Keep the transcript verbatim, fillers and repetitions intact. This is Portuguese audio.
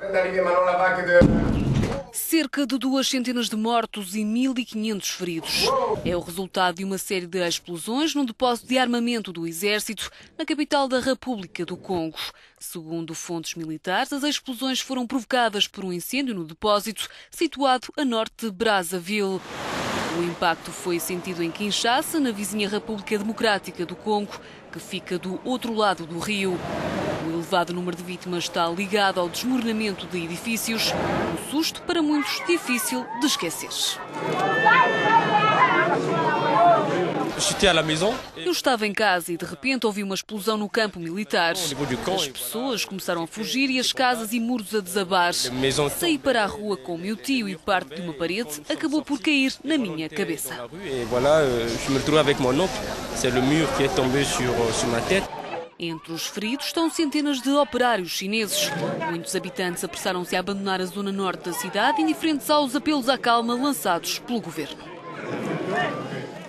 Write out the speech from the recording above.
Cerca de duas centenas de mortos e mil e quinhentos feridos. É o resultado de uma série de explosões num depósito de armamento do Exército na capital da República do Congo. Segundo fontes militares, as explosões foram provocadas por um incêndio no depósito situado a norte de Brazzaville. O impacto foi sentido em Kinshasa, na vizinha República Democrática do Congo, que fica do outro lado do rio. O elevado número de vítimas está ligado ao desmoronamento de edifícios, um susto para muitos difícil de esquecer. Eu estava em casa e de repente ouvi uma explosão no campo militar. As pessoas começaram a fugir e as casas e muros a desabar. Saí para a rua com o meu tio e parte de uma parede acabou por cair na minha cabeça. Entre os feridos estão centenas de operários chineses. Muitos habitantes apressaram-se a abandonar a zona norte da cidade, indiferentes aos apelos à calma lançados pelo governo.